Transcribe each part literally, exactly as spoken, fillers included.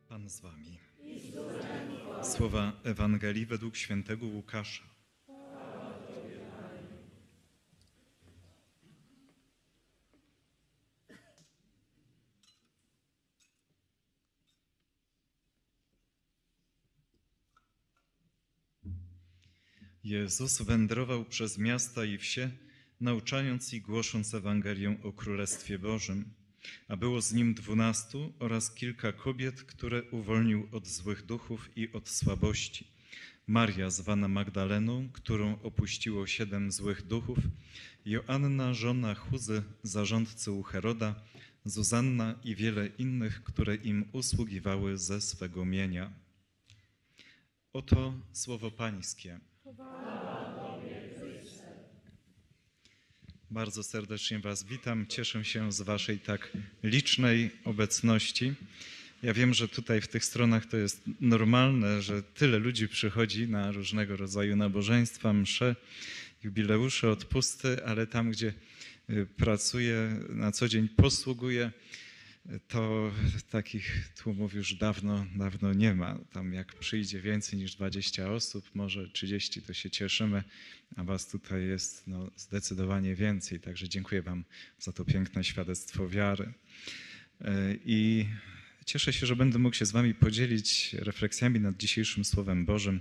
Pan z wami. Słowa Ewangelii według świętego Łukasza. Jezus wędrował przez miasta i wsie, nauczając i głosząc Ewangelię o Królestwie Bożym. A było z nim dwunastu oraz kilka kobiet, które uwolnił od złych duchów i od słabości. Maria, zwana Magdaleną, którą opuściło siedem złych duchów, Joanna, żona Chuzy, zarządcy u Heroda, Zuzanna i wiele innych, które im usługiwały ze swego mienia. Oto słowo Pańskie. Bardzo serdecznie Was witam. Cieszę się z Waszej tak licznej obecności. Ja wiem, że tutaj w tych stronach to jest normalne, że tyle ludzi przychodzi na różnego rodzaju nabożeństwa, msze, jubileusze, odpusty, ale tam, gdzie pracuję, na co dzień posługuję, to takich tłumów już dawno, dawno nie ma. Tam jak przyjdzie więcej niż dwadzieścia osób, może trzydzieści, to się cieszymy, a Was tutaj jest no, zdecydowanie więcej. Także dziękuję Wam za to piękne świadectwo wiary. I cieszę się, że będę mógł się z Wami podzielić refleksjami nad dzisiejszym Słowem Bożym.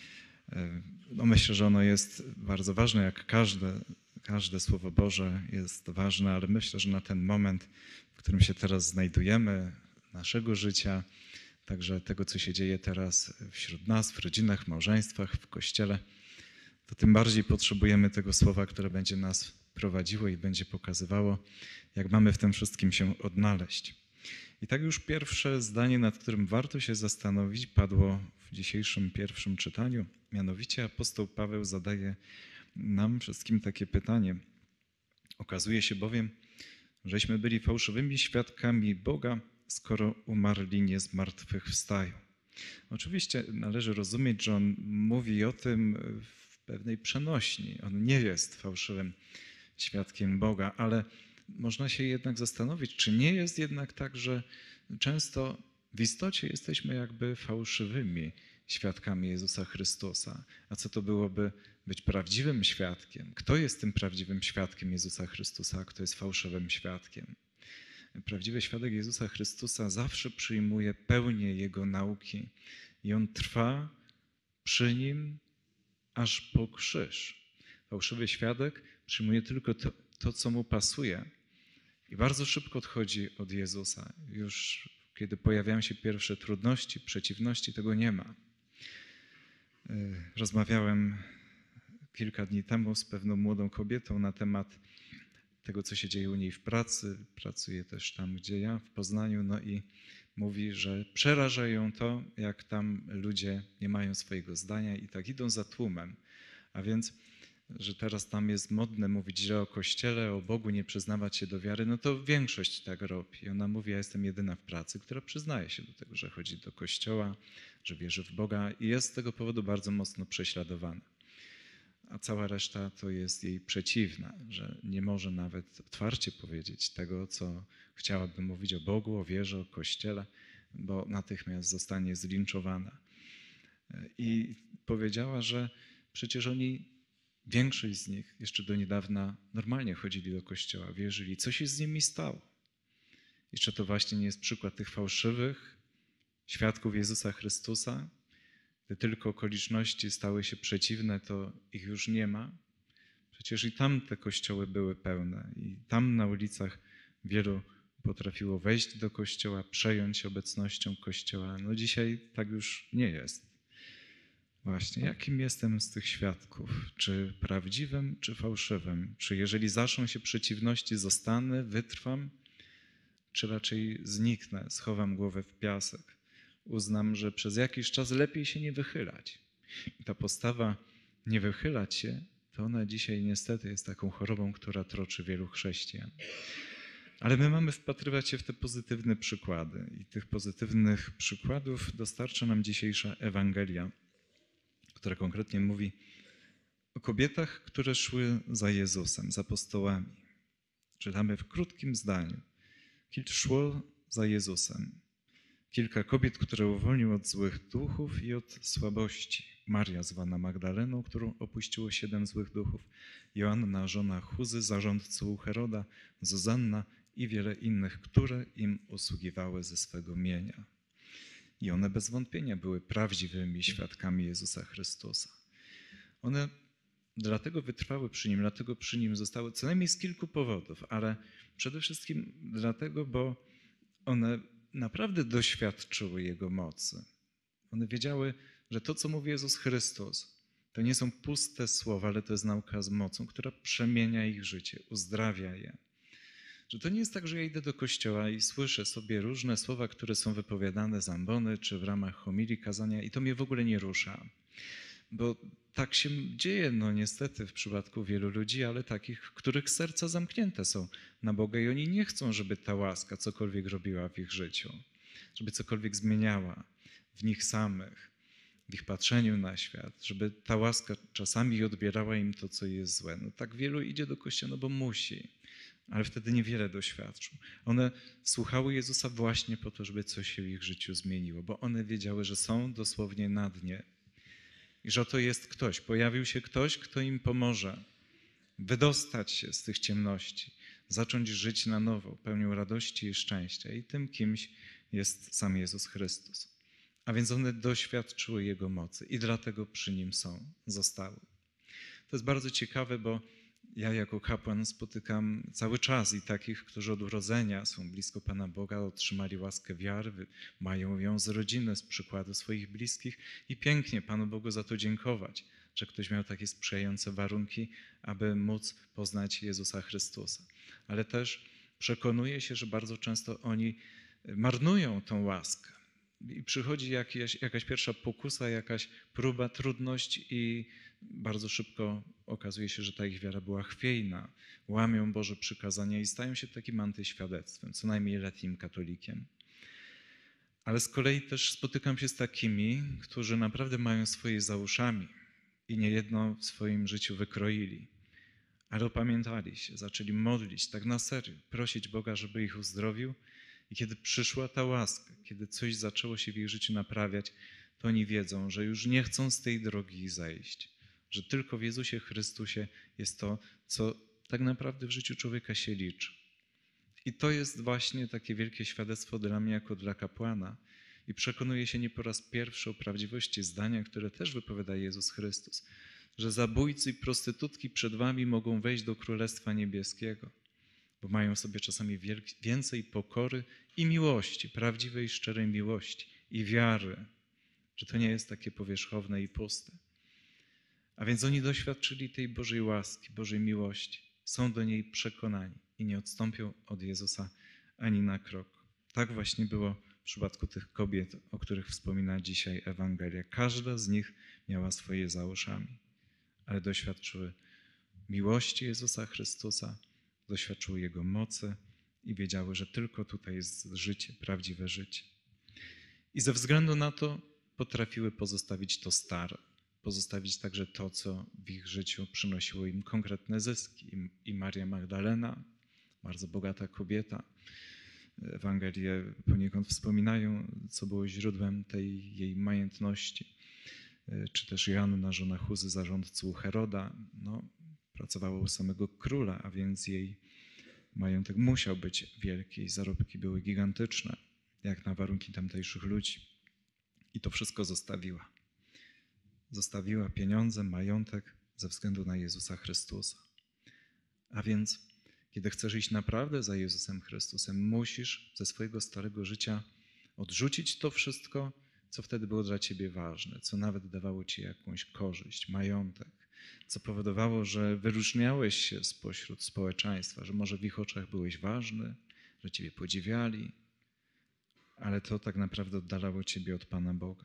No, myślę, że ono jest bardzo ważne, jak każde, każde Słowo Boże jest ważne, ale myślę, że na ten moment, w którym się teraz znajdujemy, naszego życia, także tego, co się dzieje teraz wśród nas, w rodzinach, w małżeństwach, w Kościele, to tym bardziej potrzebujemy tego słowa, które będzie nas prowadziło i będzie pokazywało, jak mamy w tym wszystkim się odnaleźć. I tak już pierwsze zdanie, nad którym warto się zastanowić, padło w dzisiejszym pierwszym czytaniu. Mianowicie apostoł Paweł zadaje nam wszystkim takie pytanie. Okazuje się bowiem, żeśmy byli fałszywymi świadkami Boga, skoro umarli nie zmartwychwstają. Oczywiście należy rozumieć, że on mówi o tym w pewnej przenośni. On nie jest fałszywym świadkiem Boga, ale można się jednak zastanowić, czy nie jest jednak tak, że często w istocie jesteśmy jakby fałszywymi świadkami Jezusa Chrystusa. A co to byłoby być prawdziwym świadkiem? Kto jest tym prawdziwym świadkiem Jezusa Chrystusa, a kto jest fałszywym świadkiem? Prawdziwy świadek Jezusa Chrystusa zawsze przyjmuje pełnię Jego nauki i on trwa przy Nim aż po krzyż. Fałszywy świadek przyjmuje tylko to, to co mu pasuje i bardzo szybko odchodzi od Jezusa. Już kiedy pojawiają się pierwsze trudności, przeciwności, tego nie ma. Rozmawiałem kilka dni temu z pewną młodą kobietą na temat tego, co się dzieje u niej w pracy. Pracuje też tam, gdzie ja, w Poznaniu. No i mówi, że przeraża ją to, jak tam ludzie nie mają swojego zdania i tak idą za tłumem. A więc, że teraz tam jest modne mówić źle o Kościele, o Bogu, nie przyznawać się do wiary, no to większość tak robi. I ona mówi, ja jestem jedyna w pracy, która przyznaje się do tego, że chodzi do Kościoła, że wierzy w Boga i jest z tego powodu bardzo mocno prześladowana. A cała reszta to jest jej przeciwna, że nie może nawet otwarcie powiedzieć tego, co chciałaby mówić o Bogu, o wierze, o Kościele, bo natychmiast zostanie zlinczowana. I powiedziała, że przecież oni, większość z nich jeszcze do niedawna normalnie chodzili do Kościoła, wierzyli. Co się z nimi stało? I czy to właśnie nie jest przykład tych fałszywych świadków Jezusa Chrystusa? Gdy tylko okoliczności stały się przeciwne, to ich już nie ma. Przecież i tam te kościoły były pełne i tam na ulicach wielu potrafiło wejść do kościoła, przejąć się obecnością kościoła. No dzisiaj tak już nie jest. Właśnie, jakim jestem z tych świadków? Czy prawdziwym, czy fałszywym? Czy jeżeli zaczną się przeciwności, zostanę, wytrwam, czy raczej zniknę, schowam głowę w piasek? Uznam, że przez jakiś czas lepiej się nie wychylać. I ta postawa nie wychylać się, to ona dzisiaj niestety jest taką chorobą, która troczy wielu chrześcijan. Ale my mamy wpatrywać się w te pozytywne przykłady i tych pozytywnych przykładów dostarcza nam dzisiejsza Ewangelia, która konkretnie mówi o kobietach, które szły za Jezusem, za apostołami. Czytamy w krótkim zdaniu. Kilka szło za Jezusem. kilka kobiet, które uwolnił od złych duchów i od słabości. Maria zwana Magdaleną, którą opuściło siedem złych duchów, Joanna, żona Chuzy, zarządcy u Heroda, Zuzanna i wiele innych, które im usługiwały ze swego mienia. I one bez wątpienia były prawdziwymi świadkami Jezusa Chrystusa. One dlatego wytrwały przy Nim, dlatego przy Nim zostały co najmniej z kilku powodów, ale przede wszystkim dlatego, bo one naprawdę doświadczyły Jego mocy. One wiedziały, że to, co mówi Jezus Chrystus, to nie są puste słowa, ale to jest nauka z mocą, która przemienia ich życie, uzdrawia je. Że to nie jest tak, że ja idę do kościoła i słyszę sobie różne słowa, które są wypowiadane z ambony czy w ramach homilii, kazania i to mnie w ogóle nie rusza. Bo tak się dzieje, no niestety w przypadku wielu ludzi, ale takich, których serca zamknięte są na Boga i oni nie chcą, żeby ta łaska cokolwiek robiła w ich życiu, żeby cokolwiek zmieniała w nich samych, w ich patrzeniu na świat, żeby ta łaska czasami odbierała im to, co jest złe. No tak wielu idzie do kościoła, no bo musi, ale wtedy niewiele doświadczą. One słuchały Jezusa właśnie po to, żeby coś się w ich życiu zmieniło, bo one wiedziały, że są dosłownie na dnie i że to jest ktoś, pojawił się ktoś, kto im pomoże wydostać się z tych ciemności, zacząć żyć na nowo, pełnią radości i szczęścia. I tym kimś jest sam Jezus Chrystus. A więc one doświadczyły Jego mocy i dlatego przy Nim są, zostały. To jest bardzo ciekawe, bo ja jako kapłan spotykam cały czas i takich, którzy od urodzenia są blisko Pana Boga, otrzymali łaskę wiary, mają ją z rodziny, z przykładu swoich bliskich i pięknie Panu Bogu za to dziękować, że ktoś miał takie sprzyjające warunki, aby móc poznać Jezusa Chrystusa. Ale też przekonuję się, że bardzo często oni marnują tą łaskę. I przychodzi jakaś, jakaś pierwsza pokusa, jakaś próba, trudność i bardzo szybko okazuje się, że ta ich wiara była chwiejna. Łamią Boże przykazania i stają się takim antyświadectwem, co najmniej letnim katolikiem. Ale z kolei też spotykam się z takimi, którzy naprawdę mają swoje za uszami i niejedno w swoim życiu wykroili. Ale opamiętali się, zaczęli modlić tak na serio, prosić Boga, żeby ich uzdrowił. I kiedy przyszła ta łaska, kiedy coś zaczęło się w ich życiu naprawiać, to oni wiedzą, że już nie chcą z tej drogi zejść. Że tylko w Jezusie Chrystusie jest to, co tak naprawdę w życiu człowieka się liczy. I to jest właśnie takie wielkie świadectwo dla mnie jako dla kapłana. I przekonuję się nie po raz pierwszy o prawdziwości zdania, które też wypowiada Jezus Chrystus, że zabójcy i prostytutki przed wami mogą wejść do Królestwa Niebieskiego, bo mają w sobie czasami więcej pokory i miłości, prawdziwej, szczerej miłości i wiary, że to nie jest takie powierzchowne i puste. A więc oni doświadczyli tej Bożej łaski, Bożej miłości, są do niej przekonani i nie odstąpią od Jezusa ani na krok. Tak właśnie było w przypadku tych kobiet, o których wspomina dzisiaj Ewangelia. Każda z nich miała swoje za uszami, ale doświadczyły miłości Jezusa Chrystusa, doświadczyły Jego mocy i wiedziały, że tylko tutaj jest życie, prawdziwe życie. I ze względu na to potrafiły pozostawić to stare, pozostawić także to, co w ich życiu przynosiło im konkretne zyski. I Maria Magdalena, bardzo bogata kobieta, Ewangelie poniekąd wspominają, co było źródłem tej jej majętności, czy też Joanna, żona Chuzy, zarządcy u Heroda, no, pracowała u samego króla, a więc jej majątek musiał być wielki, zarobki były gigantyczne, jak na warunki tamtejszych ludzi. I to wszystko zostawiła. Zostawiła pieniądze, majątek ze względu na Jezusa Chrystusa. A więc, kiedy chcesz iść naprawdę za Jezusem Chrystusem, musisz ze swojego starego życia odrzucić to wszystko, co wtedy było dla ciebie ważne, co nawet dawało ci jakąś korzyść, majątek, co powodowało, że wyróżniałeś się spośród społeczeństwa, że może w ich oczach byłeś ważny, że ciebie podziwiali, ale to tak naprawdę oddalało ciebie od Pana Boga.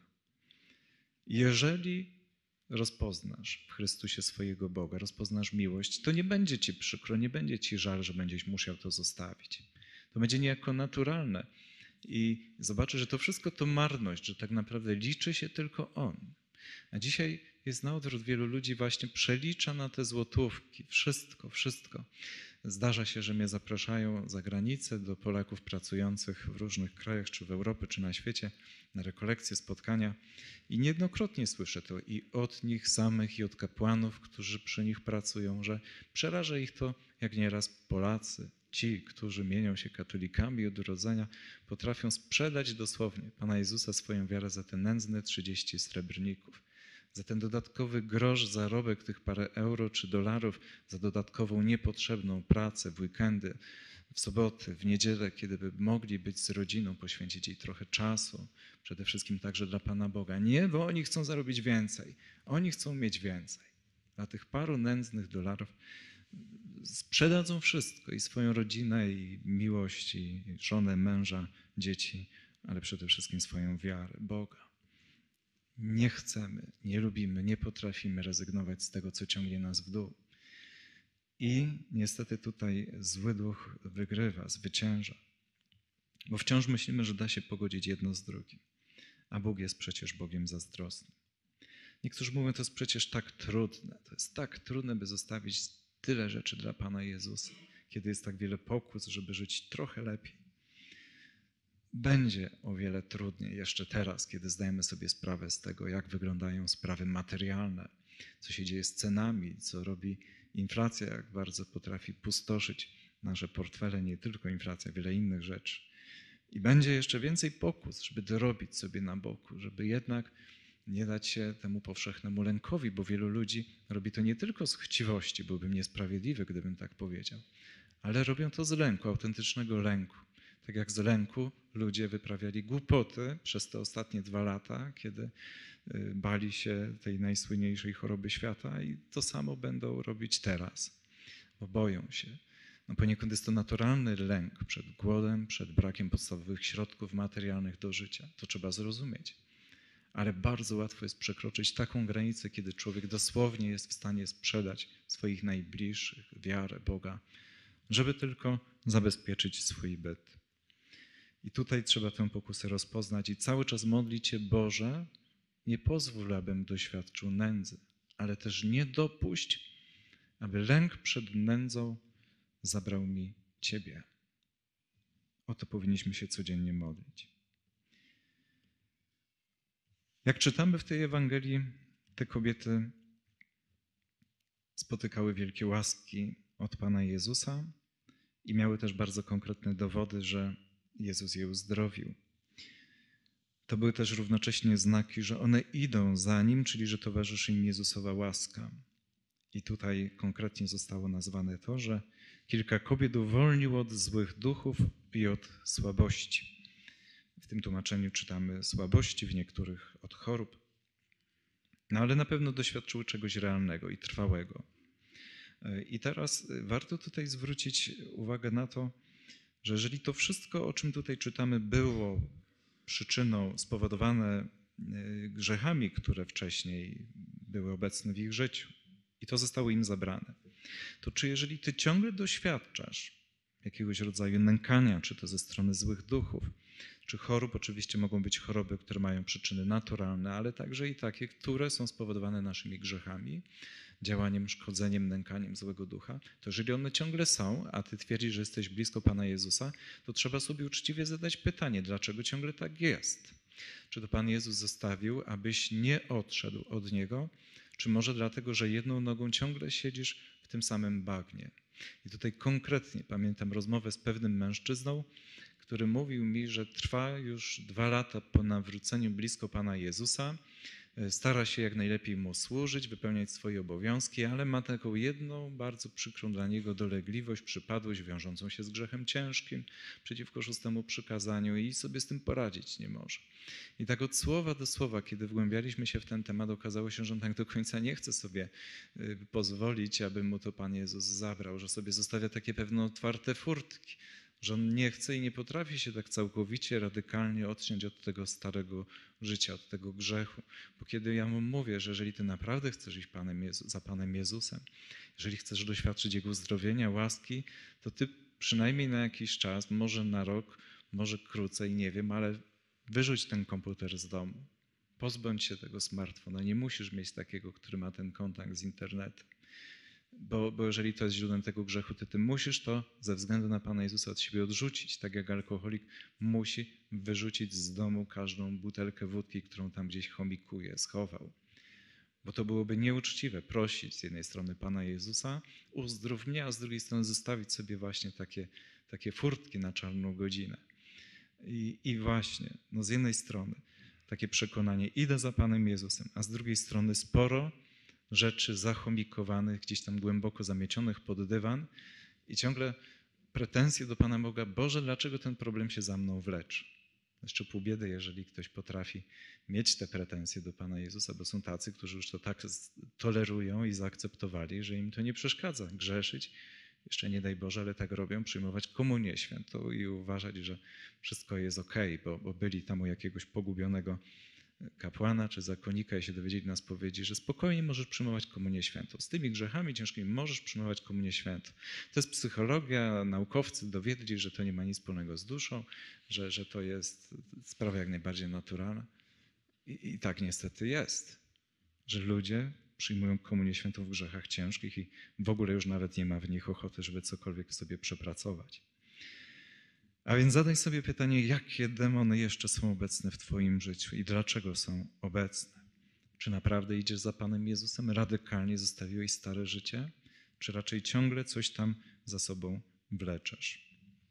Jeżeli rozpoznasz w Chrystusie swojego Boga, rozpoznasz miłość, to nie będzie ci przykro, nie będzie ci żal, że będziesz musiał to zostawić. To będzie niejako naturalne i zobaczysz, że to wszystko to marność, że tak naprawdę liczy się tylko On. A dzisiaj jest na odwrót, wielu ludzi właśnie przelicza na te złotówki, wszystko, wszystko. Zdarza się, że mnie zapraszają za granicę do Polaków pracujących w różnych krajach, czy w Europie, czy na świecie, na rekolekcje, spotkania. I niejednokrotnie słyszę to i od nich samych, i od kapłanów, którzy przy nich pracują, że przeraża ich to, jak nieraz Polacy, ci, którzy mienią się katolikami od urodzenia, potrafią sprzedać dosłownie Pana Jezusa, swoją wiarę za te nędzne trzydzieści srebrników. Za ten dodatkowy grosz, zarobek tych parę euro czy dolarów, za dodatkową niepotrzebną pracę w weekendy, w soboty, w niedzielę, kiedy by mogli być z rodziną, poświęcić jej trochę czasu, przede wszystkim także dla Pana Boga. Nie, bo oni chcą zarobić więcej, oni chcą mieć więcej. Dla tych paru nędznych dolarów sprzedadzą wszystko, i swoją rodzinę, i miłość, i żonę, męża, dzieci, ale przede wszystkim swoją wiarę, Boga. Nie chcemy, nie lubimy, nie potrafimy rezygnować z tego, co ciągnie nas w dół. I niestety tutaj zły duch wygrywa, zwycięża. Bo wciąż myślimy, że da się pogodzić jedno z drugim. A Bóg jest przecież Bogiem zazdrosnym. Niektórzy mówią, to jest przecież tak trudne. To jest tak trudne, by zostawić tyle rzeczy dla Pana Jezusa, kiedy jest tak wiele pokus, żeby żyć trochę lepiej. Będzie o wiele trudniej jeszcze teraz, kiedy zdajemy sobie sprawę z tego, jak wyglądają sprawy materialne, co się dzieje z cenami, co robi inflacja, jak bardzo potrafi pustoszyć nasze portfele, nie tylko inflacja, wiele innych rzeczy. I będzie jeszcze więcej pokus, żeby dorobić sobie na boku, żeby jednak nie dać się temu powszechnemu lękowi, bo wielu ludzi robi to nie tylko z chciwości, byłbym niesprawiedliwy, gdybym tak powiedział, ale robią to z lęku, autentycznego lęku. Tak jak z lęku ludzie wyprawiali głupoty przez te ostatnie dwa lata, kiedy bali się tej najsłynniejszej choroby świata, i to samo będą robić teraz, bo boją się. No poniekąd jest to naturalny lęk przed głodem, przed brakiem podstawowych środków materialnych do życia. To trzeba zrozumieć. Ale bardzo łatwo jest przekroczyć taką granicę, kiedy człowiek dosłownie jest w stanie sprzedać swoich najbliższych, wiarę, Boga, żeby tylko zabezpieczyć swój byt. I tutaj trzeba tę pokusę rozpoznać i cały czas modlić się: Boże, nie pozwól, abym doświadczył nędzy, ale też nie dopuść, aby lęk przed nędzą zabrał mi Ciebie. O to powinniśmy się codziennie modlić. Jak czytamy w tej Ewangelii, te kobiety spotykały wielkie łaski od Pana Jezusa i miały też bardzo konkretne dowody, że Jezus je uzdrowił. To były też równocześnie znaki, że one idą za Nim, czyli że towarzyszy im Jezusowa łaska. I tutaj konkretnie zostało nazwane to, że kilka kobiet uwolnił od złych duchów i od słabości. W tym tłumaczeniu czytamy słabości, w niektórych od chorób. No ale na pewno doświadczyły czegoś realnego i trwałego. I teraz warto tutaj zwrócić uwagę na to, że jeżeli to wszystko, o czym tutaj czytamy, było przyczyną spowodowane grzechami, które wcześniej były obecne w ich życiu, i to zostało im zabrane, to czy jeżeli ty ciągle doświadczasz jakiegoś rodzaju nękania, czy to ze strony złych duchów, czy chorób, oczywiście mogą być choroby, które mają przyczyny naturalne, ale także i takie, które są spowodowane naszymi grzechami, działaniem, szkodzeniem, nękaniem złego ducha, to jeżeli one ciągle są, a ty twierdzisz, że jesteś blisko Pana Jezusa, to trzeba sobie uczciwie zadać pytanie, dlaczego ciągle tak jest? Czy to Pan Jezus zostawił, abyś nie odszedł od Niego, czy może dlatego, że jedną nogą ciągle siedzisz w tym samym bagnie? I tutaj konkretnie pamiętam rozmowę z pewnym mężczyzną, który mówił mi, że trwa już dwa lata po nawróceniu blisko Pana Jezusa, stara się jak najlepiej Mu służyć, wypełniać swoje obowiązki, ale ma taką jedną bardzo przykrą dla niego dolegliwość, przypadłość wiążącą się z grzechem ciężkim przeciwko szóstemu przykazaniu i sobie z tym poradzić nie może. I tak od słowa do słowa, kiedy wgłębialiśmy się w ten temat, okazało się, że on tak do końca nie chce sobie pozwolić, aby mu to Pan Jezus zabrał, że sobie zostawia takie pewne otwarte furtki, że on nie chce i nie potrafi się tak całkowicie, radykalnie odciąć od tego starego życia, od tego grzechu. Bo kiedy ja mu mówię, że jeżeli ty naprawdę chcesz iść Panem Jezu, za Panem Jezusem, jeżeli chcesz doświadczyć Jego uzdrowienia, łaski, to ty przynajmniej na jakiś czas, może na rok, może krócej, nie wiem, ale wyrzuć ten komputer z domu. Pozbądź się tego smartfona. Nie musisz mieć takiego, który ma ten kontakt z internetem. Bo, bo jeżeli to jest źródłem tego grzechu, ty tym musisz to ze względu na Pana Jezusa od siebie odrzucić. Tak jak alkoholik musi wyrzucić z domu każdą butelkę wódki, którą tam gdzieś chomikuje, schował. Bo to byłoby nieuczciwe prosić z jednej strony Pana Jezusa, uzdrów mnie, a z drugiej strony zostawić sobie właśnie takie, takie furtki na czarną godzinę. I, i właśnie, no z jednej strony takie przekonanie, idę za Panem Jezusem, a z drugiej strony sporo rzeczy zachomikowanych, gdzieś tam głęboko zamiecionych pod dywan i ciągle pretensje do Pana Boga, Boże, dlaczego ten problem się za mną wleczy? Jeszcze pół biedy, jeżeli ktoś potrafi mieć te pretensje do Pana Jezusa, bo są tacy, którzy już to tak tolerują i zaakceptowali, że im to nie przeszkadza grzeszyć. Jeszcze nie daj Boże, ale tak robią, przyjmować komunię świętą i uważać, że wszystko jest okej, bo, bo byli tam u jakiegoś pogubionego kapłana czy zakonnika i się dowiedzieli na spowiedzi, że spokojnie możesz przyjmować komunię świętą. Z tymi grzechami ciężkimi możesz przyjmować komunię świętą. To jest psychologia, naukowcy dowiedli, że to nie ma nic wspólnego z duszą, że, że to jest sprawa jak najbardziej naturalna. I, I tak niestety jest, że ludzie przyjmują komunię świętą w grzechach ciężkich i w ogóle już nawet nie ma w nich ochoty, żeby cokolwiek sobie przepracować. A więc zadaj sobie pytanie, jakie demony jeszcze są obecne w twoim życiu i dlaczego są obecne? Czy naprawdę idziesz za Panem Jezusem, radykalnie zostawiłeś stare życie, czy raczej ciągle coś tam za sobą wleczesz?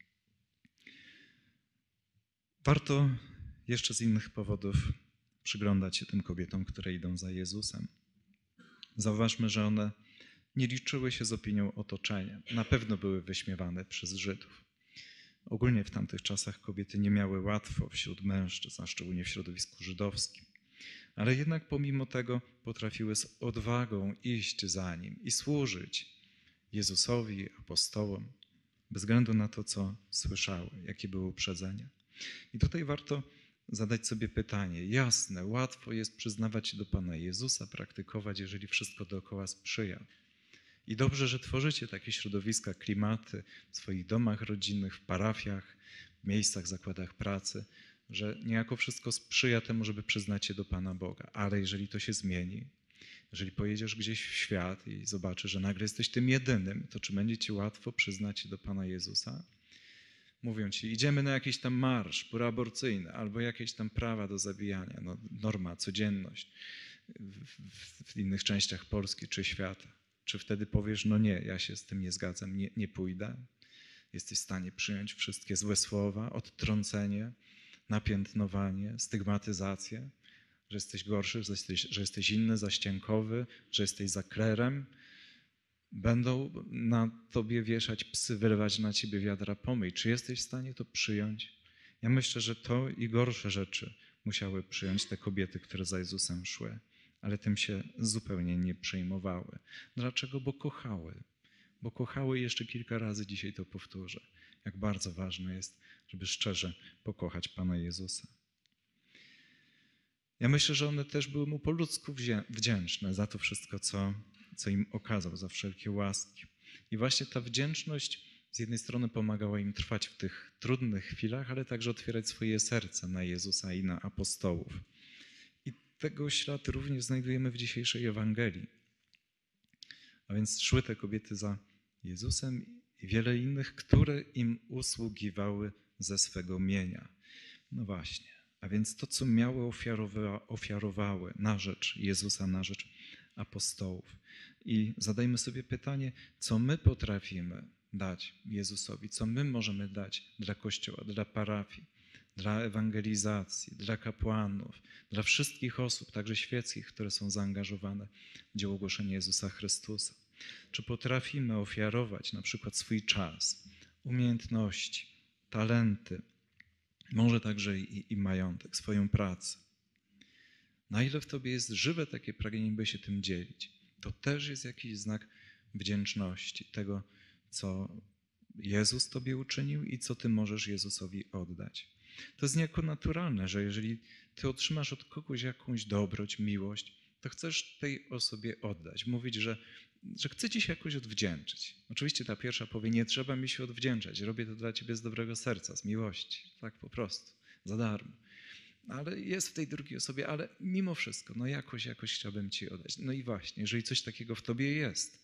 Warto jeszcze z innych powodów przyglądać się tym kobietom, które idą za Jezusem. Zauważmy, że one nie liczyły się z opinią otoczenia. Na pewno były wyśmiewane przez Żydów. Ogólnie w tamtych czasach kobiety nie miały łatwo wśród mężczyzn, a szczególnie w środowisku żydowskim. Ale jednak pomimo tego potrafiły z odwagą iść za Nim i służyć Jezusowi, apostołom, bez względu na to, co słyszały, jakie były uprzedzenia. I tutaj warto zadać sobie pytanie. Jasne, łatwo jest przyznawać się do Pana Jezusa, praktykować, jeżeli wszystko dookoła sprzyja. I dobrze, że tworzycie takie środowiska, klimaty w swoich domach rodzinnych, w parafiach, w miejscach, zakładach pracy, że niejako wszystko sprzyja temu, żeby przyznać się do Pana Boga. Ale jeżeli to się zmieni, jeżeli pojedziesz gdzieś w świat i zobaczysz, że nagle jesteś tym jedynym, to czy będzie ci łatwo przyznać się do Pana Jezusa? Mówią ci, idziemy na jakiś tam marsz proaborcyjny albo jakieś tam prawa do zabijania, no, norma, codzienność w, w, w innych częściach Polski czy świata. Czy wtedy powiesz, no nie, ja się z tym nie zgadzam, nie, nie pójdę? Jesteś w stanie przyjąć wszystkie złe słowa, odtrącenie, napiętnowanie, stygmatyzację, że jesteś gorszy, że jesteś, że jesteś inny, zaściękowy, że jesteś za klerem. Będą na tobie wieszać psy, wylewać na ciebie wiadra pomyj. Czy jesteś w stanie to przyjąć? Ja myślę, że to i gorsze rzeczy musiały przyjąć te kobiety, które za Jezusem szły, ale tym się zupełnie nie przejmowały. Dlaczego? Bo kochały. Bo kochały, jeszcze kilka razy dzisiaj to powtórzę, jak bardzo ważne jest, żeby szczerze pokochać Pana Jezusa. Ja myślę, że one też były Mu po ludzku wdzięczne za to wszystko, co, co im okazał, za wszelkie łaski. I właśnie ta wdzięczność z jednej strony pomagała im trwać w tych trudnych chwilach, ale także otwierać swoje serca na Jezusa i na apostołów. I tego ślad również znajdujemy w dzisiejszej Ewangelii. A więc szły te kobiety za Jezusem i wiele innych, które im usługiwały ze swego mienia. No właśnie, a więc to, co miały, ofiarowa, ofiarowały na rzecz Jezusa, na rzecz apostołów. I zadajmy sobie pytanie, co my potrafimy dać Jezusowi, co my możemy dać dla Kościoła, dla parafii, dla ewangelizacji, dla kapłanów, dla wszystkich osób, także świeckich, które są zaangażowane w dzieło głoszenia Jezusa Chrystusa. Czy potrafimy ofiarować na przykład swój czas, umiejętności, talenty, może także i, i majątek, swoją pracę. Na ile w tobie jest żywe takie pragnienie, by się tym dzielić, to też jest jakiś znak wdzięczności tego, co Jezus tobie uczynił i co ty możesz Jezusowi oddać. To jest niejako naturalne, że jeżeli ty otrzymasz od kogoś jakąś dobroć, miłość, to chcesz tej osobie oddać. Mówić, że, że chcę ci się jakoś odwdzięczyć. Oczywiście ta pierwsza powie, nie trzeba mi się odwdzięczać, robię to dla ciebie z dobrego serca, z miłości, tak po prostu, za darmo. Ale jest w tej drugiej osobie, ale mimo wszystko, no jakoś, jakoś chciałbym ci oddać. No i właśnie, jeżeli coś takiego w tobie jest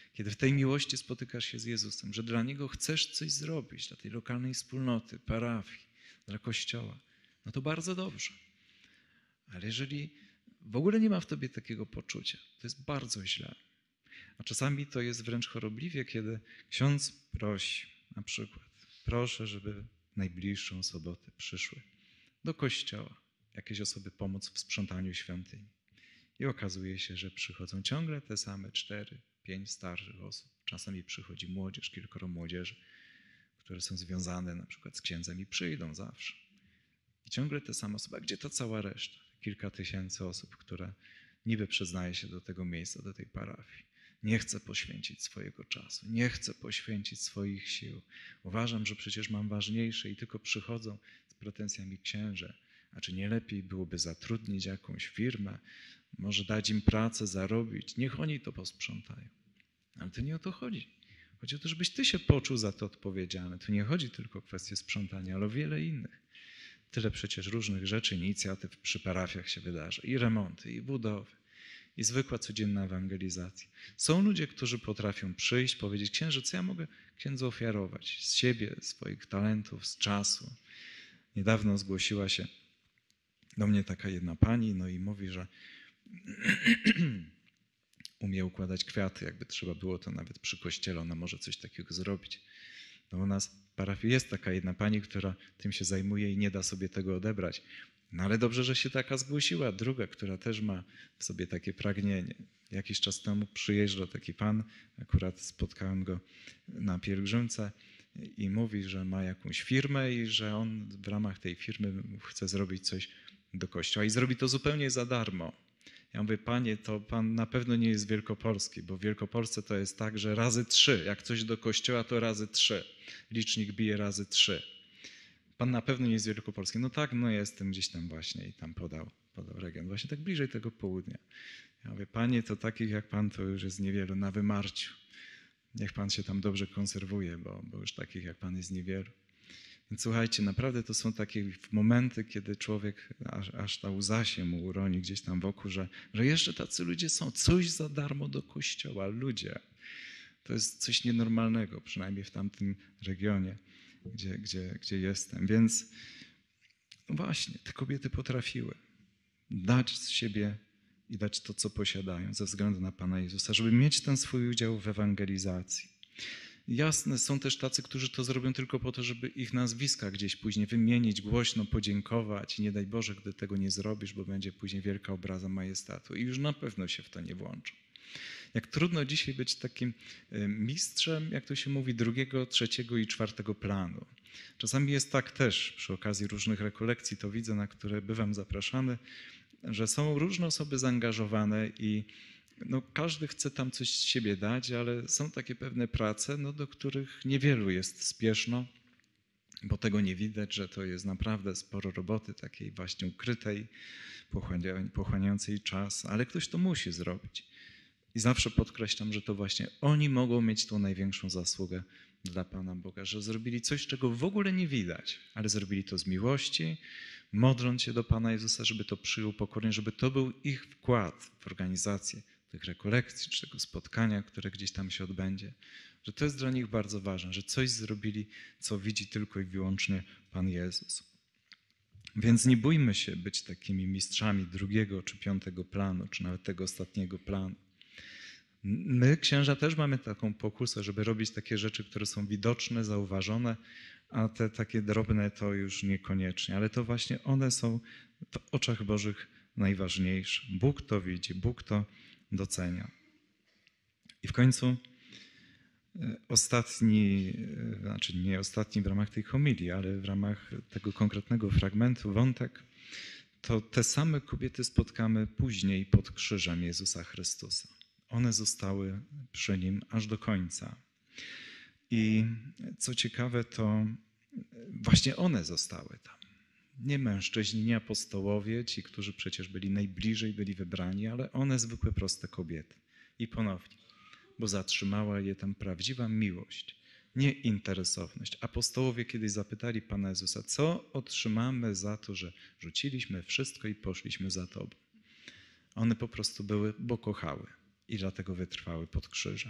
kiedy w tej miłości spotykasz się z Jezusem, że dla Niego chcesz coś zrobić, dla tej lokalnej wspólnoty, parafii, dla Kościoła, no to bardzo dobrze. Ale jeżeli w ogóle nie ma w tobie takiego poczucia, to jest bardzo źle. A czasami to jest wręcz chorobliwie, kiedy ksiądz prosi, na przykład, proszę, żeby w najbliższą sobotę przyszły do kościoła jakieś osoby pomóc w sprzątaniu świątyni. I okazuje się, że przychodzą ciągle te same cztery, pięć starszych osób. Czasami przychodzi młodzież, kilkoro młodzieży, które są związane na przykład z księdzem i przyjdą zawsze. I ciągle te same osoby. A gdzie ta cała reszta? Kilka tysięcy osób, które niby przyznaje się do tego miejsca, do tej parafii. Nie chce poświęcić swojego czasu, nie chce poświęcić swoich sił. Uważam, że przecież mam ważniejsze i tylko przychodzą z pretensjami księże. A czy nie lepiej byłoby zatrudnić jakąś firmę, może dać im pracę, zarobić? Niech oni to posprzątają. Ale to nie o to chodzi. Chodzi o to, żebyś ty się poczuł za to odpowiedzialny. Tu nie chodzi tylko o kwestię sprzątania, ale o wiele innych. Tyle przecież różnych rzeczy, inicjatyw przy parafiach się wydarza. I remonty, i budowy, i zwykła codzienna ewangelizacja. Są ludzie, którzy potrafią przyjść, powiedzieć: księże, co ja mogę księdzu ofiarować? Z siebie, swoich talentów, z czasu. Niedawno zgłosiła się do mnie taka jedna pani, no i mówi, że umie układać kwiaty, jakby trzeba było to nawet przy kościele, ona może coś takiego zrobić. No u nas w parafii jest taka jedna pani, która tym się zajmuje i nie da sobie tego odebrać. No ale dobrze, że się taka zgłosiła. Druga, która też ma w sobie takie pragnienie. Jakiś czas temu przyjeżdżał taki pan, akurat spotkałem go na pielgrzymce i mówi, że ma jakąś firmę i że on w ramach tej firmy chce zrobić coś do kościoła i zrobi to zupełnie za darmo. Ja mówię: panie, to pan na pewno nie jest wielkopolski, bo w Wielkopolsce to jest tak, że razy trzy. Jak coś do kościoła, to razy trzy. Licznik bije razy trzy. Pan na pewno nie jest wielkopolski. No tak, no jestem gdzieś tam właśnie i tam podał, podał region. Właśnie tak bliżej tego południa. Ja mówię: panie, to takich jak pan to już jest niewielu, na wymarciu. Niech pan się tam dobrze konserwuje, bo, bo już takich jak pan jest niewielu. Więc słuchajcie, naprawdę to są takie momenty, kiedy człowiek, aż, aż ta łza się mu uroni gdzieś tam wokół, że, że jeszcze tacy ludzie są. Coś za darmo do kościoła. Ludzie. To jest coś nienormalnego, przynajmniej w tamtym regionie, gdzie, gdzie, gdzie jestem. Więc no właśnie, te kobiety potrafiły dać z siebie i dać to, co posiadają, ze względu na Pana Jezusa, żeby mieć ten swój udział w ewangelizacji. Jasne, są też tacy, którzy to zrobią tylko po to, żeby ich nazwiska gdzieś później wymienić, głośno podziękować. I nie daj Boże, gdy tego nie zrobisz, bo będzie później wielka obraza majestatu. I już na pewno się w to nie włączą. Jak trudno dzisiaj być takim mistrzem, jak to się mówi, drugiego, trzeciego i czwartego planu. Czasami jest tak też, przy okazji różnych rekolekcji, to widzę, na które bywam zapraszany, że są różne osoby zaangażowane i no, każdy chce tam coś z siebie dać, ale są takie pewne prace, no, do których niewielu jest spieszno, bo tego nie widać, że to jest naprawdę sporo roboty takiej właśnie ukrytej, pochłaniającej czas, ale ktoś to musi zrobić. I zawsze podkreślam, że to właśnie oni mogą mieć tą największą zasługę dla Pana Boga, że zrobili coś, czego w ogóle nie widać, ale zrobili to z miłości, modląc się do Pana Jezusa, żeby to przyjął pokornie, żeby to był ich wkład w organizację tych rekolekcji, czy tego spotkania, które gdzieś tam się odbędzie. Że to jest dla nich bardzo ważne, że coś zrobili, co widzi tylko i wyłącznie Pan Jezus. Więc nie bójmy się być takimi mistrzami drugiego czy piątego planu, czy nawet tego ostatniego planu. My, księża, też mamy taką pokusę, żeby robić takie rzeczy, które są widoczne, zauważone, a te takie drobne to już niekoniecznie. Ale to właśnie one są w oczach Bożych najważniejsze. Bóg to widzi, Bóg to docenia. I w końcu ostatni, znaczy nie ostatni w ramach tej homilii, ale w ramach tego konkretnego fragmentu, wątek, to te same kobiety spotkamy później pod krzyżem Jezusa Chrystusa. One zostały przy Nim aż do końca. I co ciekawe, to właśnie one zostały tam. Nie mężczyźni, nie apostołowie, ci, którzy przecież byli najbliżej, byli wybrani, ale one zwykłe, proste kobiety. I ponownie, bo zatrzymała je tam prawdziwa miłość, nie interesowność. Apostołowie kiedyś zapytali Pana Jezusa, co otrzymamy za to, że rzuciliśmy wszystko i poszliśmy za Tobą. One po prostu były, bo kochały i dlatego wytrwały pod krzyżem.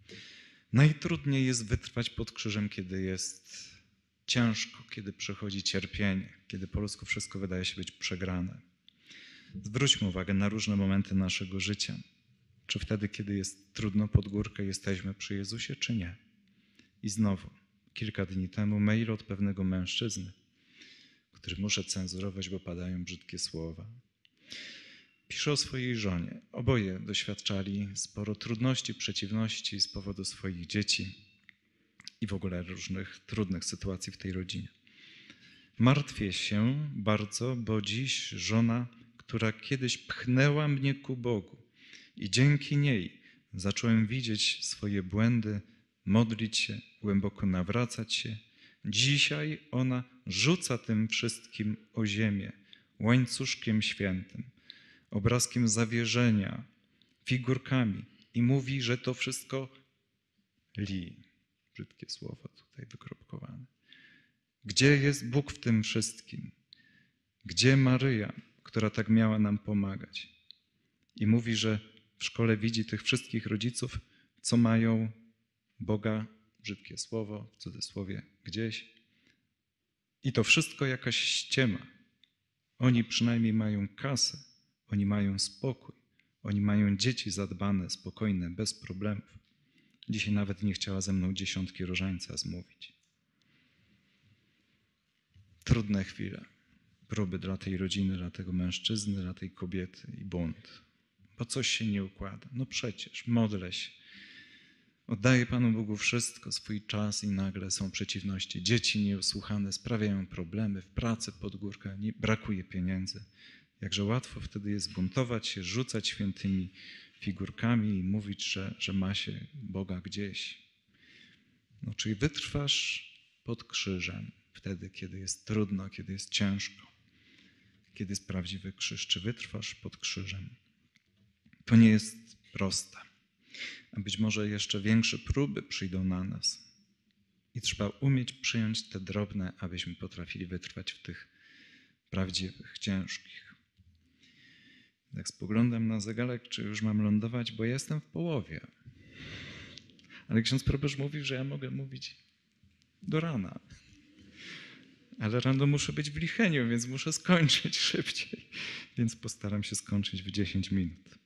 Najtrudniej jest wytrwać pod krzyżem, kiedy jest ciężko, kiedy przychodzi cierpienie, kiedy po ludzku wszystko wydaje się być przegrane. Zwróćmy uwagę na różne momenty naszego życia. Czy wtedy, kiedy jest trudno pod górkę, jesteśmy przy Jezusie, czy nie? I znowu, kilka dni temu mail od pewnego mężczyzny, który muszę cenzurować, bo padają brzydkie słowa. Pisze o swojej żonie. Oboje doświadczali sporo trudności, przeciwności z powodu swoich dzieci i w ogóle różnych trudnych sytuacji w tej rodzinie. Martwię się bardzo, bo dziś żona, która kiedyś pchnęła mnie ku Bogu i dzięki niej zacząłem widzieć swoje błędy, modlić się, głęboko nawracać się. Dzisiaj ona rzuca tym wszystkim o ziemię, łańcuszkiem świętym, obrazkiem zawierzenia, figurkami i mówi, że to wszystko li. Brzydkie słowa tutaj wykropkowane. Gdzie jest Bóg w tym wszystkim? Gdzie Maryja, która tak miała nam pomagać? I mówi, że w szkole widzi tych wszystkich rodziców, co mają Boga, brzydkie słowo, w cudzysłowie, gdzieś. I to wszystko jakaś ściema. Oni przynajmniej mają kasę, oni mają spokój, oni mają dzieci zadbane, spokojne, bez problemów. Dzisiaj nawet nie chciała ze mną dziesiątki różańca zmówić. Trudne chwile, próby dla tej rodziny, dla tego mężczyzny, dla tej kobiety i bunt. Bo coś się nie układa. No przecież, modlę się. Oddaję Panu Bogu wszystko, swój czas i nagle są przeciwności. Dzieci nieusłuchane sprawiają problemy, w pracy pod górkę nie, brakuje pieniędzy. Jakże łatwo wtedy jest buntować się, rzucać świętymi figurkami i mówić, że, że ma się Boga gdzieś. No, czyli wytrwasz pod krzyżem wtedy, kiedy jest trudno, kiedy jest ciężko, kiedy jest prawdziwy krzyż. Czy wytrwasz pod krzyżem? To nie jest proste. A być może jeszcze większe próby przyjdą na nas. I trzeba umieć przyjąć te drobne, abyśmy potrafili wytrwać w tych prawdziwych, ciężkich. Jak spoglądam na zegarek, czy już mam lądować, bo ja jestem w połowie. Ale ksiądz proboszcz mówił, że ja mogę mówić do rana. Ale rano muszę być w Licheniu, więc muszę skończyć szybciej. Więc postaram się skończyć w dziesięć minut.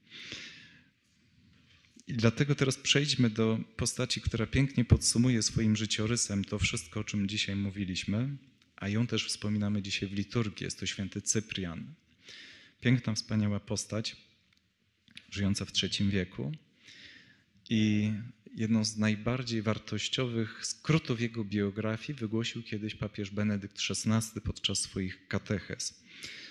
I dlatego teraz przejdźmy do postaci, która pięknie podsumuje swoim życiorysem to wszystko, o czym dzisiaj mówiliśmy, a ją też wspominamy dzisiaj w liturgii. Jest to święty Cyprian. Piękna, wspaniała postać, żyjąca w trzecim wieku i jedną z najbardziej wartościowych skrótów jego biografii wygłosił kiedyś papież Benedykt szesnasty podczas swoich katechez.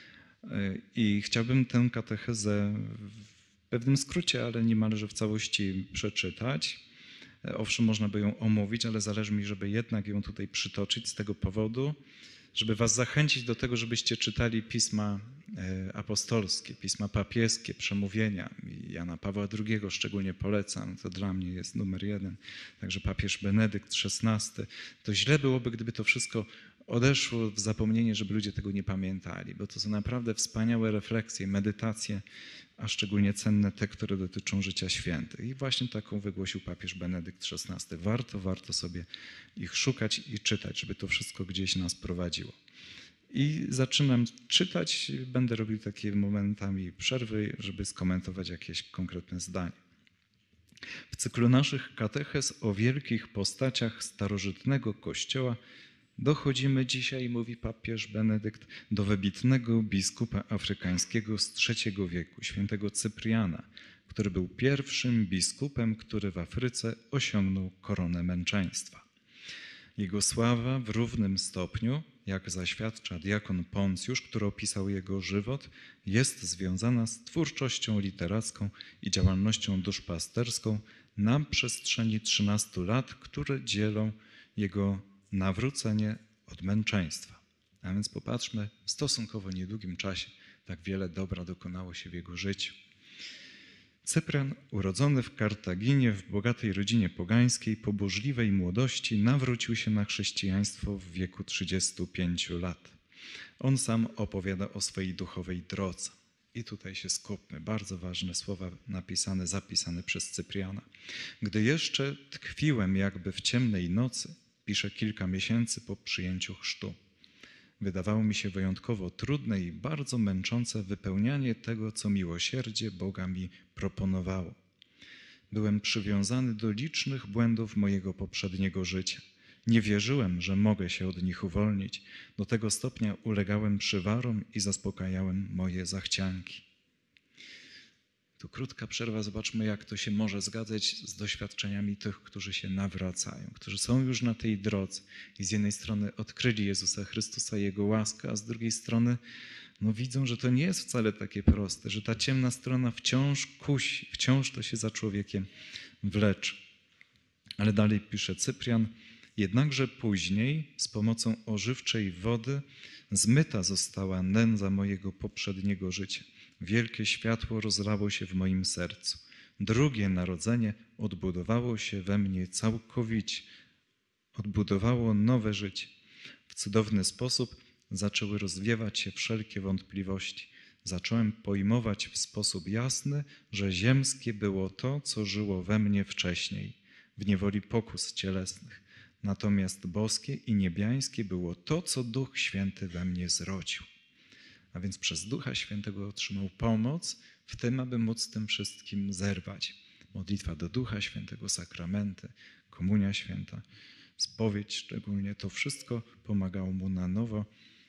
I chciałbym tę katechezę w pewnym skrócie, ale niemalże w całości przeczytać. Owszem, można by ją omówić, ale zależy mi, żeby jednak ją tutaj przytoczyć z tego powodu, żeby was zachęcić do tego, żebyście czytali pisma apostolskie, pisma papieskie, przemówienia. Jana Pawła drugiego szczególnie polecam, to dla mnie jest numer jeden. Także papież Benedykt szesnasty. To źle byłoby, gdyby to wszystko odeszło w zapomnienie, żeby ludzie tego nie pamiętali, bo to są naprawdę wspaniałe refleksje, medytacje, a szczególnie cenne te, które dotyczą życia świętych. I właśnie taką wygłosił papież Benedykt szesnasty. Warto, warto sobie ich szukać i czytać, żeby to wszystko gdzieś nas prowadziło. I zaczynam czytać, będę robił takie momentami przerwy, żeby skomentować jakieś konkretne zdanie. W cyklu naszych katechez o wielkich postaciach starożytnego Kościoła dochodzimy dzisiaj, mówi papież Benedykt, do wybitnego biskupa afrykańskiego z trzeciego wieku, świętego Cypriana, który był pierwszym biskupem, który w Afryce osiągnął koronę męczeństwa. Jego sława w równym stopniu, jak zaświadcza diakon Poncjusz, który opisał jego żywot, jest związana z twórczością literacką i działalnością duszpasterską na przestrzeni trzynastu lat, które dzielą jego nawrócenie od męczeństwa. A więc popatrzmy, w stosunkowo niedługim czasie tak wiele dobra dokonało się w jego życiu. Cyprian, urodzony w Kartaginie w bogatej rodzinie pogańskiej, po burzliwej młodości nawrócił się na chrześcijaństwo w wieku trzydziestu pięciu lat. On sam opowiada o swojej duchowej drodze. I tutaj się skupmy. Bardzo ważne słowa napisane, zapisane przez Cypriana. Gdy jeszcze tkwiłem jakby w ciemnej nocy, pisze kilka miesięcy po przyjęciu chrztu. Wydawało mi się wyjątkowo trudne i bardzo męczące wypełnianie tego, co miłosierdzie Boga mi proponowało. Byłem przywiązany do licznych błędów mojego poprzedniego życia. Nie wierzyłem, że mogę się od nich uwolnić. Do tego stopnia ulegałem przywarom i zaspokajałem moje zachcianki. Tu krótka przerwa, zobaczmy, jak to się może zgadzać z doświadczeniami tych, którzy się nawracają, którzy są już na tej drodze i z jednej strony odkryli Jezusa Chrystusa i Jego łaskę, a z drugiej strony no, widzą, że to nie jest wcale takie proste, że ta ciemna strona wciąż kusi, wciąż to się za człowiekiem wlecze. Ale dalej pisze Cyprian, jednakże później z pomocą ożywczej wody zmyta została nędza mojego poprzedniego życia. Wielkie światło rozlało się w moim sercu. Drugie narodzenie odbudowało się we mnie całkowicie. Odbudowało nowe życie. W cudowny sposób zaczęły rozwiewać się wszelkie wątpliwości. Zacząłem pojmować w sposób jasny, że ziemskie było to, co żyło we mnie wcześniej, w niewoli pokus cielesnych. Natomiast boskie i niebiańskie było to, co Duch Święty we mnie zrodził. A więc przez Ducha Świętego otrzymał pomoc w tym, aby móc tym wszystkim zerwać. Modlitwa do Ducha Świętego, sakramenty, komunia święta, spowiedź szczególnie, to wszystko pomagało mu na nowo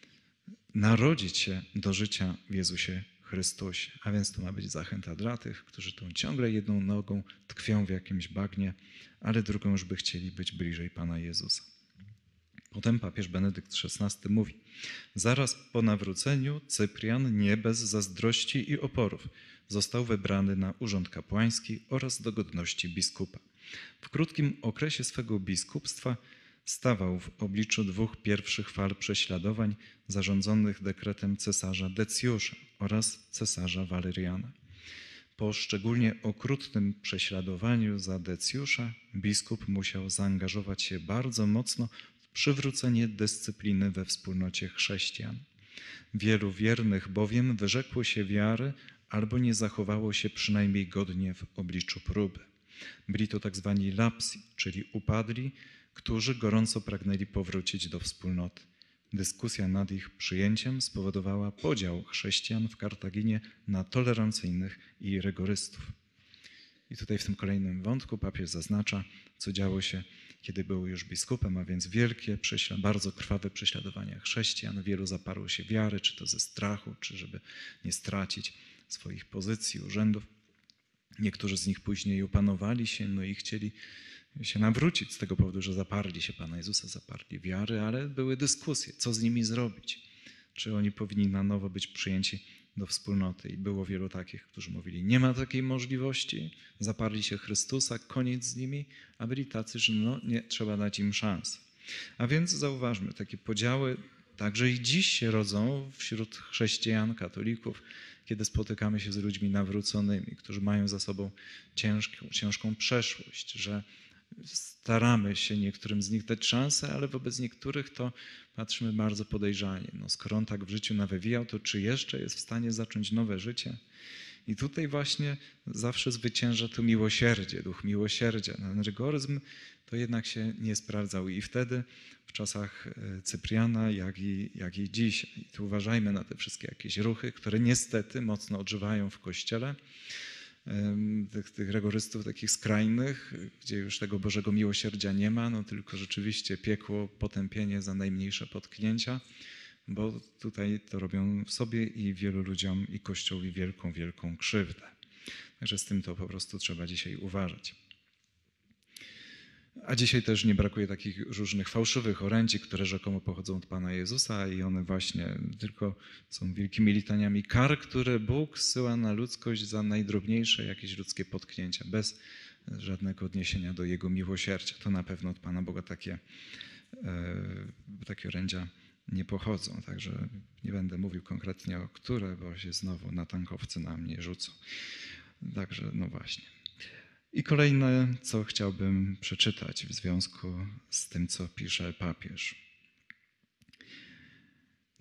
narodzić się do życia w Jezusie Chrystusie. A więc to ma być zachęta dla tych, którzy tą ciągle jedną nogą tkwią w jakimś bagnie, ale drugą już by chcieli być bliżej Pana Jezusa. Potem papież Benedykt szesnasty mówi, zaraz po nawróceniu Cyprian nie bez zazdrości i oporów został wybrany na urząd kapłański oraz do godności biskupa. W krótkim okresie swego biskupstwa stawał w obliczu dwóch pierwszych fal prześladowań zarządzonych dekretem cesarza Decjusza oraz cesarza Waleriana. Po szczególnie okrutnym prześladowaniu za Decjusza biskup musiał zaangażować się bardzo mocno w przywrócenie dyscypliny we wspólnocie chrześcijan. Wielu wiernych bowiem wyrzekło się wiary albo nie zachowało się przynajmniej godnie w obliczu próby. Byli to tak zwani lapsi, czyli upadli, którzy gorąco pragnęli powrócić do wspólnoty. Dyskusja nad ich przyjęciem spowodowała podział chrześcijan w Kartaginie na tolerancyjnych i rygorystów. I tutaj w tym kolejnym wątku papież zaznacza, co działo się, kiedy był już biskupem, a więc wielkie, bardzo krwawe prześladowania chrześcijan. Wielu zaparło się wiary, czy to ze strachu, czy żeby nie stracić swoich pozycji, urzędów. Niektórzy z nich później opanowali się, no i chcieli się nawrócić z tego powodu, że zaparli się Pana Jezusa, zaparli wiary, ale były dyskusje, co z nimi zrobić. Czy oni powinni na nowo być przyjęci do wspólnoty. I było wielu takich, którzy mówili, nie ma takiej możliwości, zaparli się Chrystusa, koniec z nimi, a byli tacy, że no nie, trzeba dać im szansę. A więc zauważmy, takie podziały także i dziś się rodzą wśród chrześcijan, katolików, kiedy spotykamy się z ludźmi nawróconymi, którzy mają za sobą ciężką, ciężką przeszłość, że staramy się niektórym z nich dać szansę, ale wobec niektórych to patrzymy bardzo podejrzanie. No, skoro on tak w życiu nawywijał, to czy jeszcze jest w stanie zacząć nowe życie? I tutaj właśnie zawsze zwycięża to miłosierdzie, duch miłosierdzia. Ten rygoryzm to jednak się nie sprawdzał i wtedy w czasach Cypriana, jak i, jak i dziś. I tu uważajmy na te wszystkie jakieś ruchy, które niestety mocno odżywają w Kościele. Tych, tych rygorystów takich skrajnych, gdzie już tego Bożego miłosierdzia nie ma, no tylko rzeczywiście piekło, potępienie za najmniejsze potknięcia, bo tutaj to robią sobie i wielu ludziom i Kościołowi wielką, wielką krzywdę. Także z tym to po prostu trzeba dzisiaj uważać. A dzisiaj też nie brakuje takich różnych fałszywych orędzi, które rzekomo pochodzą od Pana Jezusa i one właśnie tylko są wielkimi litaniami kar, które Bóg zsyła na ludzkość za najdrobniejsze jakieś ludzkie potknięcia, bez żadnego odniesienia do Jego miłosierdzia. To na pewno od Pana Boga takie, e, takie orędzia nie pochodzą. Także nie będę mówił konkretnie o które, bo się znowu na tankowcy na mnie rzucą. Także no właśnie. I kolejne, co chciałbym przeczytać w związku z tym, co pisze papież.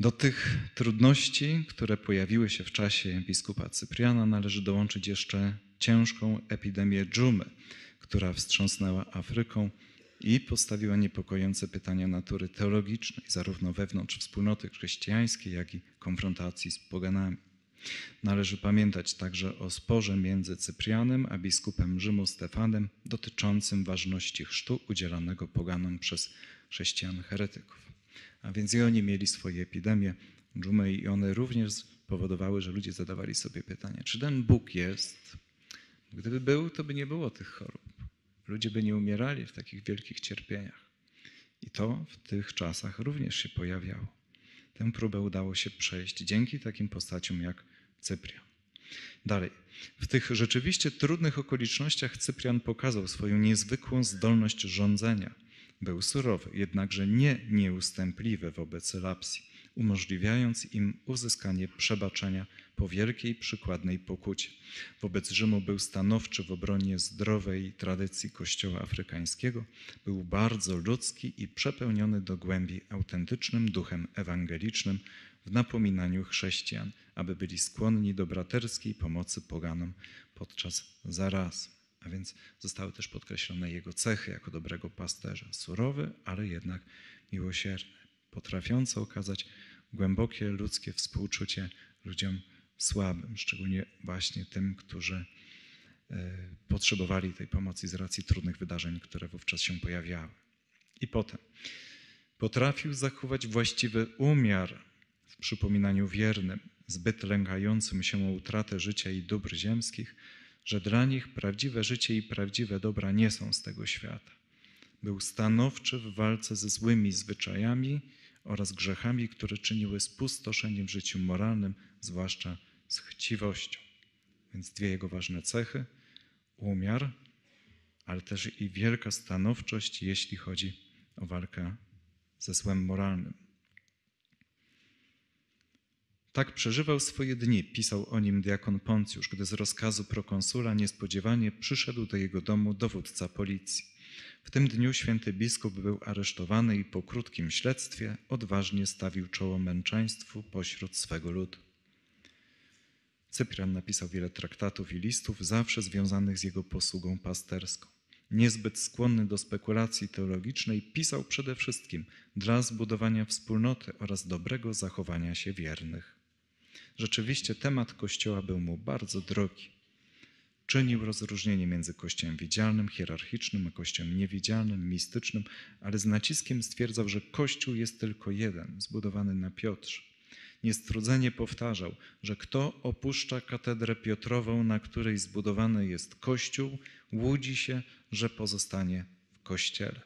Do tych trudności, które pojawiły się w czasie biskupa Cypriana, należy dołączyć jeszcze ciężką epidemię dżumy, która wstrząsnęła Afryką i postawiła niepokojące pytania natury teologicznej, zarówno wewnątrz wspólnoty chrześcijańskiej, jak i konfrontacji z poganami. Należy pamiętać także o sporze między Cyprianem a biskupem Rzymu Stefanem dotyczącym ważności chrztu udzielanego poganom przez chrześcijan heretyków. A więc i oni mieli swoje epidemie dżumy i one również spowodowały, że ludzie zadawali sobie pytanie, czy ten Bóg jest? Gdyby był, to by nie było tych chorób. Ludzie by nie umierali w takich wielkich cierpieniach. I to w tych czasach również się pojawiało. Tę próbę udało się przejść dzięki takim postaciom jak Cyprian. Dalej. W tych rzeczywiście trudnych okolicznościach Cyprian pokazał swoją niezwykłą zdolność rządzenia. Był surowy, jednakże nie nieustępliwy wobec lapsji, umożliwiając im uzyskanie przebaczenia po wielkiej przykładnej pokucie. Wobec Rzymu był stanowczy w obronie zdrowej tradycji Kościoła afrykańskiego, był bardzo ludzki i przepełniony do głębi autentycznym duchem ewangelicznym w napominaniu chrześcijan, aby byli skłonni do braterskiej pomocy poganom podczas zarazy. A więc zostały też podkreślone jego cechy jako dobrego pasterza. Surowy, ale jednak miłosierny, potrafiący okazać głębokie ludzkie współczucie ludziom słabym, szczególnie właśnie tym, którzy potrzebowali tej pomocy z racji trudnych wydarzeń, które wówczas się pojawiały. I potem potrafił zachować właściwy umiar w przypominaniu wiernym, zbyt lękającym się o utratę życia i dóbr ziemskich, że dla nich prawdziwe życie i prawdziwe dobra nie są z tego świata. Był stanowczy w walce ze złymi zwyczajami oraz grzechami, które czyniły spustoszenie w życiu moralnym, zwłaszcza z chciwością. Więc dwie jego ważne cechy: umiar, ale też i wielka stanowczość, jeśli chodzi o walkę ze złem moralnym. Tak przeżywał swoje dni, pisał o nim diakon Poncjusz, gdy z rozkazu prokonsula niespodziewanie przyszedł do jego domu dowódca policji. W tym dniu święty biskup był aresztowany i po krótkim śledztwie odważnie stawił czoło męczeństwu pośród swego ludu. Cyprian napisał wiele traktatów i listów, zawsze związanych z jego posługą pasterską. Niezbyt skłonny do spekulacji teologicznej, pisał przede wszystkim dla zbudowania wspólnoty oraz dobrego zachowania się wiernych. Rzeczywiście temat Kościoła był mu bardzo drogi. Czynił rozróżnienie między Kościołem widzialnym, hierarchicznym, a Kościołem niewidzialnym, mistycznym, ale z naciskiem stwierdzał, że Kościół jest tylko jeden, zbudowany na Piotrze. Niestrudzenie powtarzał, że kto opuszcza katedrę Piotrową, na której zbudowany jest Kościół, łudzi się, że pozostanie w Kościele.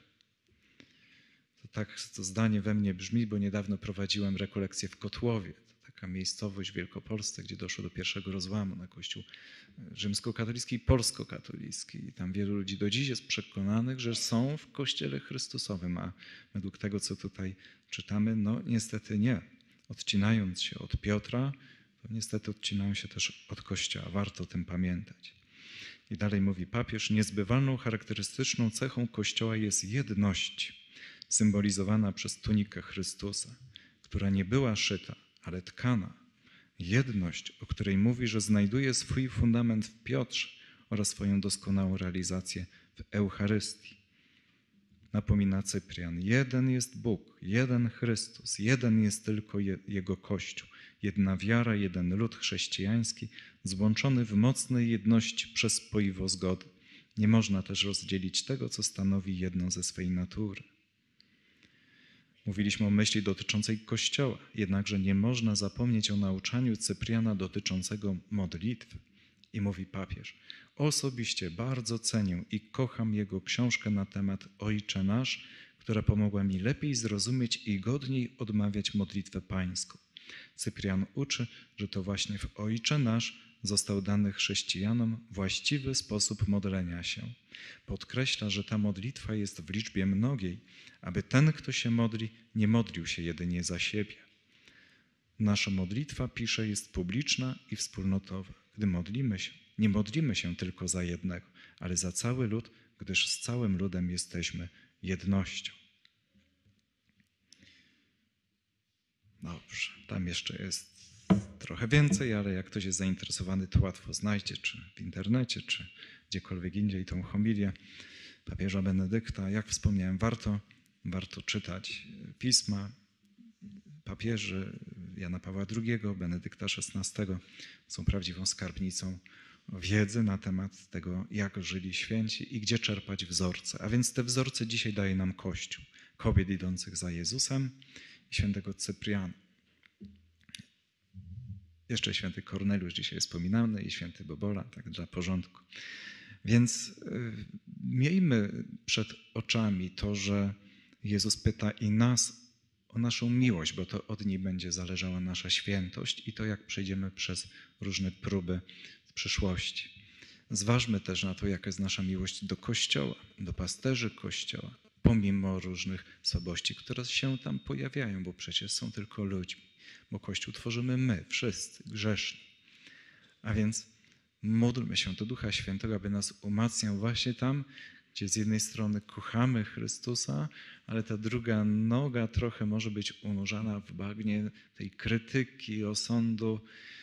To tak to zdanie we mnie brzmi, bo niedawno prowadziłem rekolekcję w Kotłowie. To taka miejscowość w Wielkopolsce, gdzie doszło do pierwszego rozłamu na Kościół rzymskokatolicki i polskokatolicki. I tam wielu ludzi do dziś jest przekonanych, że są w Kościele Chrystusowym, a według tego, co tutaj czytamy, no niestety nie. Odcinając się od Piotra, to niestety odcinają się też od Kościoła. Warto o tym pamiętać. I dalej mówi papież, niezbywalną charakterystyczną cechą Kościoła jest jedność, symbolizowana przez tunikę Chrystusa, która nie była szyta, ale tkana. Jedność, o której mówi, że znajduje swój fundament w Piotrze oraz swoją doskonałą realizację w Eucharystii. Napomina Cyprian, jeden jest Bóg, jeden Chrystus, jeden jest tylko je, Jego Kościół, jedna wiara, jeden lud chrześcijański, złączony w mocnej jedności przez spoiwo zgody. Nie można też rozdzielić tego, co stanowi jedną ze swej natury. Mówiliśmy o myśli dotyczącej Kościoła, jednakże nie można zapomnieć o nauczaniu Cypriana dotyczącego modlitwy. I mówi papież, osobiście bardzo cenię i kocham jego książkę na temat Ojcze Nasz, która pomogła mi lepiej zrozumieć i godniej odmawiać modlitwę pańską. Cyprian uczy, że to właśnie w Ojcze Nasz został dany chrześcijanom właściwy sposób modlenia się. Podkreśla, że ta modlitwa jest w liczbie mnogiej, aby ten, kto się modli, nie modlił się jedynie za siebie. Nasza modlitwa, pisze, jest publiczna i wspólnotowa. Gdy modlimy się, nie modlimy się tylko za jednego, ale za cały lud, gdyż z całym ludem jesteśmy jednością. Dobrze, tam jeszcze jest trochę więcej, ale jak ktoś jest zainteresowany, to łatwo znajdzie, czy w internecie, czy gdziekolwiek indziej tą homilię papieża Benedykta. Jak wspomniałem, warto, warto czytać pisma papieży Jana Pawła drugiego, Benedykta szesnastego. Są prawdziwą skarbnicą wiedzy na temat tego, jak żyli święci i gdzie czerpać wzorce. A więc te wzorce dzisiaj daje nam Kościół, kobiet idących za Jezusem i świętego Cypriana. Jeszcze święty Korneliusz dzisiaj wspominany i święty Bobola, tak dla porządku. Więc y, miejmy przed oczami to, że Jezus pyta i nas o naszą miłość, bo to od niej będzie zależała nasza świętość i to, jak przejdziemy przez różne próby w przyszłości. Zważmy też na to, jaka jest nasza miłość do Kościoła, do pasterzy Kościoła, pomimo różnych słabości, które się tam pojawiają, bo przecież są tylko ludźmi, bo Kościół tworzymy my, wszyscy, grzeszni. A więc módlmy się do Ducha Świętego, aby nas umacniał właśnie tam, gdzie z jednej strony kochamy Chrystusa, ale ta druga noga trochę może być unurzana w bagnie tej krytyki, osądu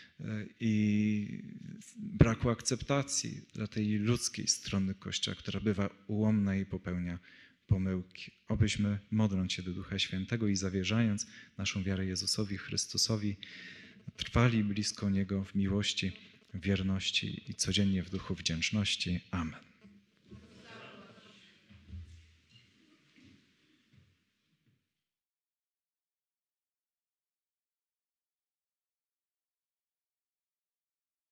i braku akceptacji dla tej ludzkiej strony Kościoła, która bywa ułomna i popełnia pomyłki. Obyśmy, modląc się do Ducha Świętego i zawierzając naszą wiarę Jezusowi Chrystusowi, trwali blisko Niego w miłości, w wierności i codziennie w duchu wdzięczności. Amen.